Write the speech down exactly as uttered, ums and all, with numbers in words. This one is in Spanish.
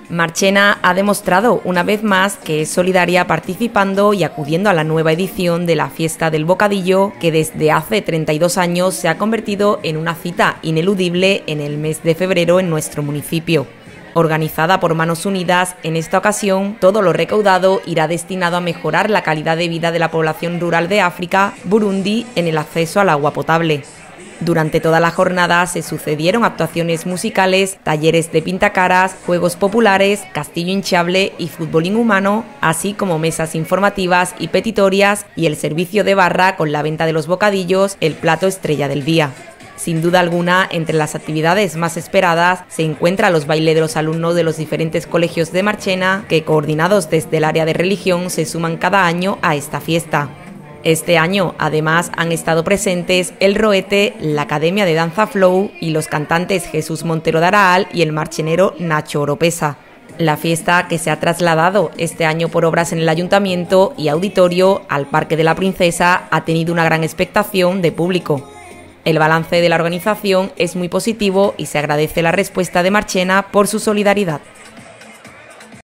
Marchena ha demostrado una vez más que es solidaria participando y acudiendo a la nueva edición de la Fiesta del Bocadillo, que desde hace treinta y dos años se ha convertido en una cita ineludible en el mes de febrero en nuestro municipio. Organizada por Manos Unidas, en esta ocasión todo lo recaudado irá destinado a mejorar la calidad de vida de la población rural de África, Burundi, en el acceso al agua potable. Durante toda la jornada se sucedieron actuaciones musicales, talleres de pintacaras, juegos populares, castillo hinchable y fútbol inhumano, así como mesas informativas y petitorias y el servicio de barra con la venta de los bocadillos, el plato estrella del día. Sin duda alguna, entre las actividades más esperadas se encuentran los bailes de los alumnos de los diferentes colegios de Marchena, que coordinados desde el área de religión se suman cada año a esta fiesta. Este año, además, han estado presentes el Roete, la Academia de Danza Flow y los cantantes Jesús Montero de Araal y el marchenero Nacho Oropesa. La fiesta, que se ha trasladado este año por obras en el Ayuntamiento y Auditorio al Parque de la Princesa, ha tenido una gran expectación de público. El balance de la organización es muy positivo y se agradece la respuesta de Marchena por su solidaridad.